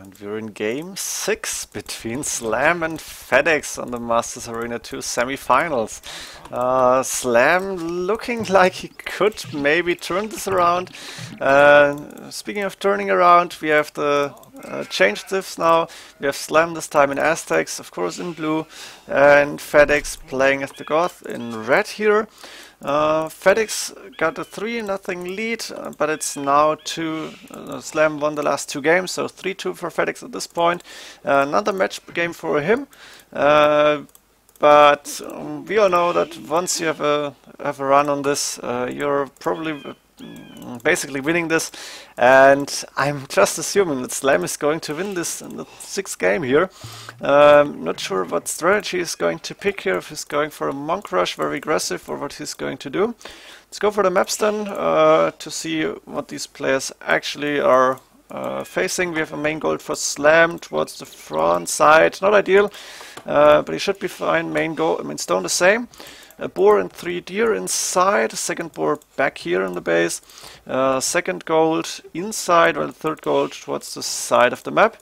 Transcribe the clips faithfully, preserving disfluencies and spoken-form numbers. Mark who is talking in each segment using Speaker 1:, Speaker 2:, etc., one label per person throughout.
Speaker 1: And we're in game six between Slam and FedEx on the Masters Arena two semi-finals. Uh, Slam looking like he could maybe turn this around. Uh, speaking of turning around, we have the uh, changed diffs now. We have Slam this time in Aztecs, of course in blue, and FedEx playing as the Goth in red here. Uh, FedEx got a three nothing lead, uh, but it's now two. Uh, Slam won the last two games, so three two for FedEx at this point. Uh, another match game for him, uh, but um, we all know that once you have a have a run on this, uh, you're probably uh, basically winning this. And I'm just assuming that Slam is going to win this in the sixth game here. Um, not sure what strategy he's going to pick here, if he's going for a Monk Rush, very aggressive, or what he's going to do. Let's go for the maps then, uh, to see what these players actually are uh, facing. We have a main goal for Slam towards the front side, not ideal, uh, but he should be fine. Main goal, I mean stone the same. A boar and three deer inside, a second boar back here in the base, uh, second gold inside, while the third gold towards the side of the map.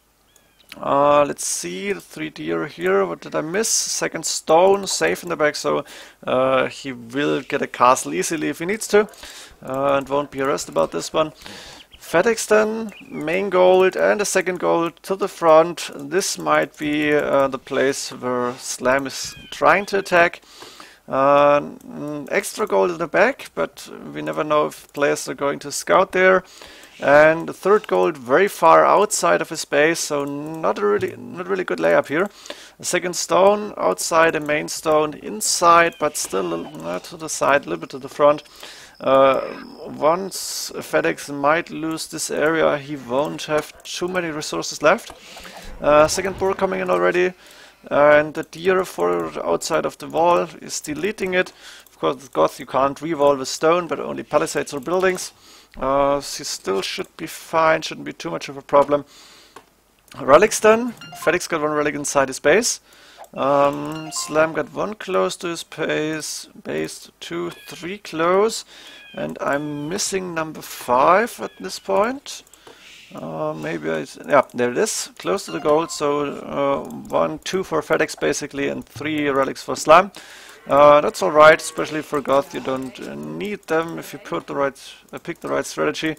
Speaker 1: Uh, let's see, the three deer here, what did I miss? Second stone, safe in the back, so uh, he will get a castle easily if he needs to, uh, and won't be harassed about this one. FedEx then, main gold and a second gold to the front. This might be uh, the place where Slam is trying to attack. Uh, extra gold in the back, but we never know if players are going to scout there. And the third gold very far outside of his base, so not a really, not really good layup here. The second stone outside, a main stone inside, but still a little uh, to the side, a little bit to the front. Uh, once FedEx might lose this area, he won't have too many resources left. Uh, second boar coming in already. And the deer for outside of the wall is deleting it. Of course, with Goth you can't re-wall with stone, but only palisades or buildings. Uh, she still should be fine, shouldn't be too much of a problem. Relics then. FedEx got one relic inside his base. Um, Slam got one close to his base, base two, three close. And I'm missing number five at this point. Uh, maybe I... yeah, there it is, close to the gold, so uh, one, two for FedEx basically, and three relics for Slam. Uh, that's alright, especially for Goth, you don't uh, need them if you put the right, uh, pick the right strategy.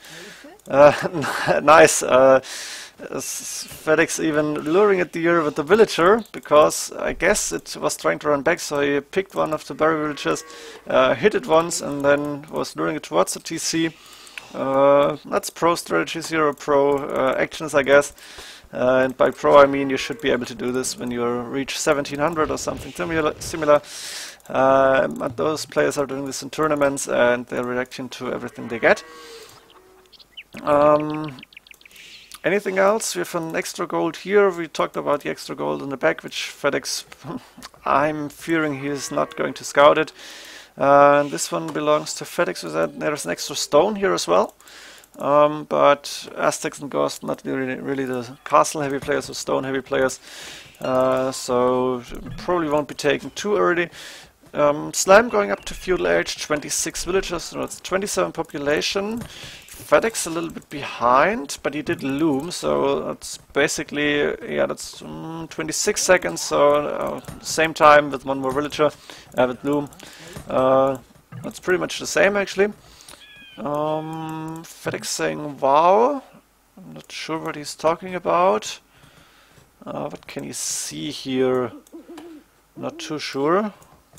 Speaker 1: Uh, nice, uh, FedEx even luring a deer with the villager, because I guess it was trying to run back, so he picked one of the berry villagers, uh, hit it once, and then was luring it towards the T C. Uh, that's pro strategies here, or pro uh, actions, I guess. Uh, and by pro I mean you should be able to do this when you reach seventeen hundred or something similar. Uh, but those players are doing this in tournaments and they're reacting to everything they get. Um, anything else? We have an extra gold here. We talked about the extra gold in the back, which FedEx, I'm fearing he is not going to scout it. Uh, and this one belongs to FedEx. There's an extra stone here as well. Um, but Aztecs and Ghost, not really, really the castle heavy players or stone heavy players. Uh, so probably won't be taken too early. Um, Slam going up to feudal age, twenty-six villagers, so it's twenty-seven population. FedEx a little bit behind, but he did loom, so that's basically, yeah, that's um, twenty-six seconds, so uh, same time with one more villager uh, with loom. Uh, that's pretty much the same actually. Um, FedEx saying wow, I'm not sure what he's talking about. Uh, what can you see here? Not too sure.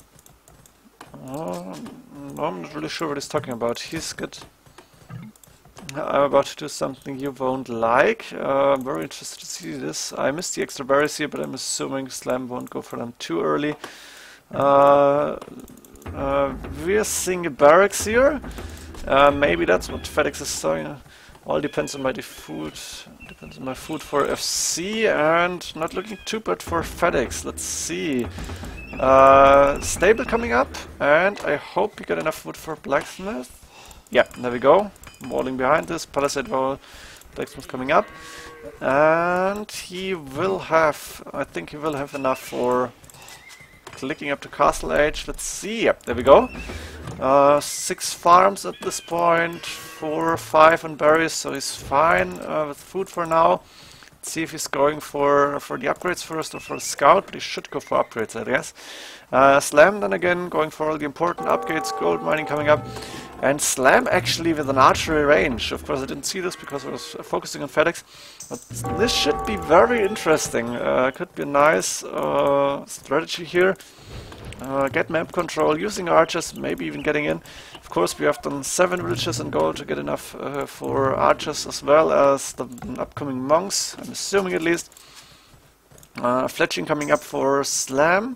Speaker 1: Uh, no, I'm not really sure what he's talking about. He's got... I'm about to do something you won't like. Uh, I'm very interested to see this. I missed the extra berries here, but I'm assuming Slam won't go for them too early. Uh, uh, we're seeing a barracks here. Uh, maybe that's what FedEx is saying. All depends on my food. Depends on my food for F C, and not looking too bad for FedEx. Let's see. Uh, stable coming up, and I hope you got enough food for blacksmith. Yeah, there we go. Walling behind this, palisade wall, blacksmith coming up, and he will have, I think he will have enough for clicking up to castle age. Let's see, yep, there we go. Uh, six farms at this point, four, five on berries, so he's fine uh, with food for now. see if he's going for for the upgrades first or for the scout, but he should go for upgrades, I guess. Uh, Slam then again going for all the important upgrades, gold mining coming up, and Slam actually with an archery range. Of course I didn't see this because I was focusing on FedEx, but this should be very interesting. Uh, could be a nice uh, strategy here. Uh, get map control, using archers, maybe even getting in. Of course we have done seven villages in gold to get enough uh, for archers as well as the upcoming monks, I'm assuming at least. Uh, fletching coming up for Slam.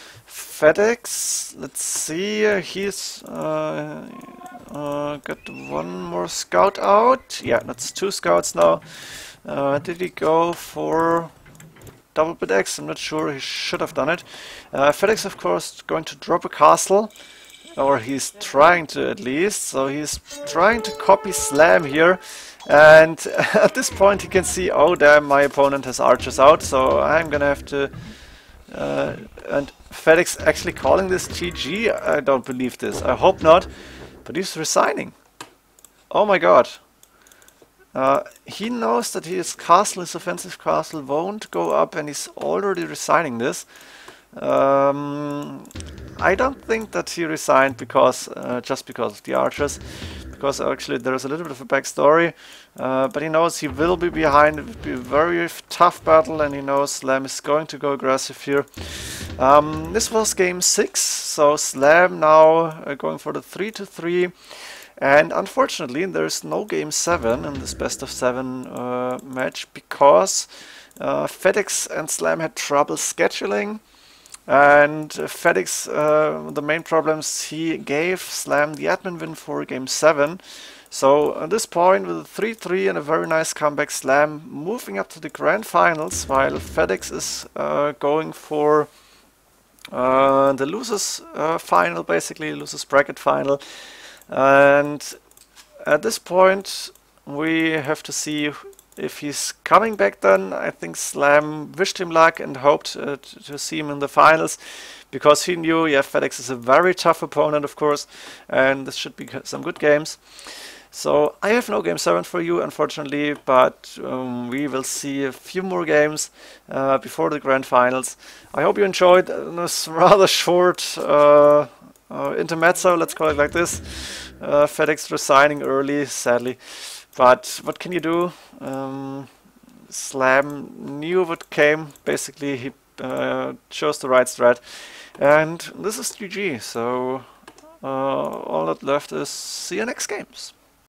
Speaker 1: FedEx, let's see, uh, he's uh, uh, got one more scout out. Yeah, that's two scouts now. Uh, did he go for double bit X? I'm not sure, he should have done it. Uh, FedEx of course going to drop a castle, or he's trying to at least, so he's trying to copy Slam here, and at this point he can see, oh damn, my opponent has archers out, so I'm gonna have to... Uh, and FedEx actually calling this G G? I don't believe this, I hope not, but he's resigning. Oh my god. Uh, he knows that his castle, his offensive castle, won't go up, and he's already resigning this. Um, I don't think that he resigned because uh, just because of the archers, because actually there's a little bit of a backstory. Uh, but he knows he will be behind. It will be a very tough battle, and he knows Slam is going to go aggressive here. Um, this was game six, so Slam now uh, going for the three to three. And unfortunately there's no game seven in this best of seven uh, match because uh, FedEx and Slam had trouble scheduling, and uh, FedEx, uh, the main problems, he gave Slam the admin win for game seven. So at this point with a three three and a very nice comeback, Slam moving up to the grand finals while FedEx is uh, going for uh, the losers uh, final, basically losers bracket final. And at this point we have to see if he's coming back then. I think Slam wished him luck and hoped uh, to see him in the finals, because he knew, yeah, FedEx is a very tough opponent of course, and this should be some good games. So I have no game seven for you unfortunately, but um, we will see a few more games uh, before the grand finals. I hope you enjoyed this rather short uh, Uh, intermezzo, let's call it like this. Uh, FedEx resigning early, sadly. But what can you do? Um, Slam knew what came. Basically, he uh, chose the right strat. And this is G G. So uh, all that left is see you next games.